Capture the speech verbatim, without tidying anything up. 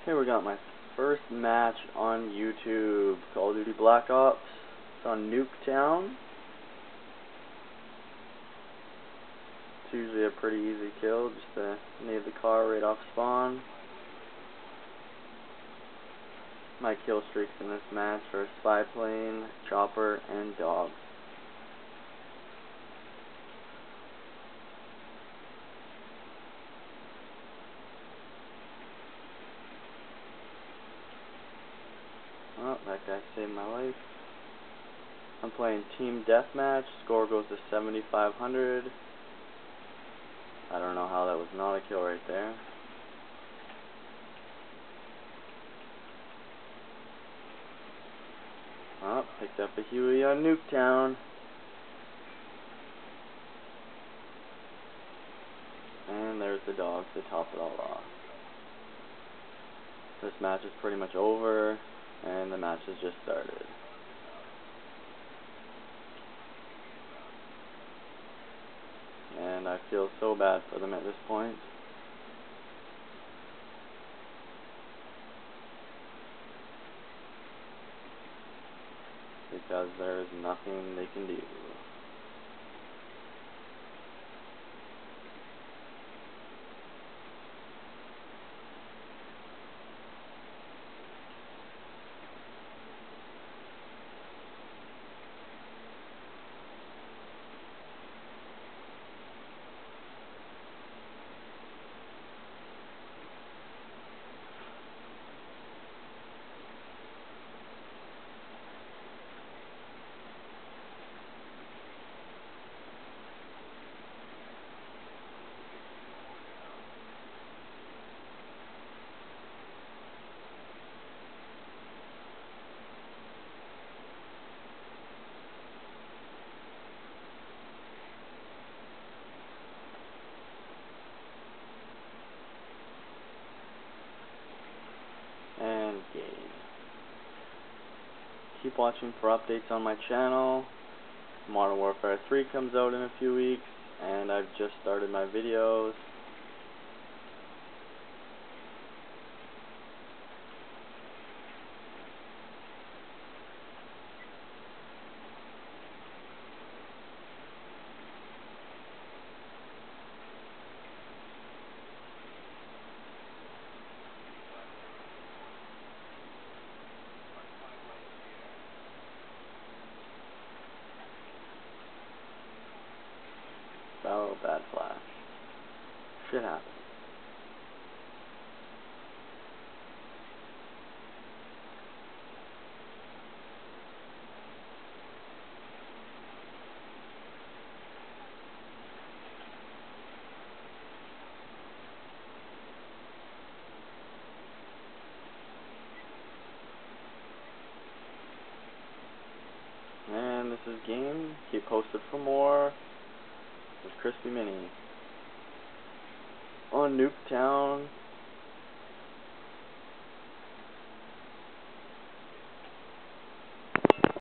Okay, we got my first match on YouTube, Call of Duty Black Ops. It's on Nuketown. It's usually a pretty easy kill, just to nade the car right off spawn. My kill streaks in this match are spy plane, chopper, and dog. Oh, that guy saved my life. I'm playing team deathmatch. Score goes to seventy-five hundred. I don't know how that was not a kill right there. Oh, picked up a Huey on Nuketown. And there's the dogs to top it all off. This match is pretty much over, and the match has just started. And I feel so bad for them at this point. Because there is nothing they can do. And game. Keep watching for updates on my channel. Modern Warfare three comes out in a few weeks, and I've just started my videos. Oh, bad flash. Shit happens. And this is game. Keep posted for more. This is Crispy Mini on Nuketown.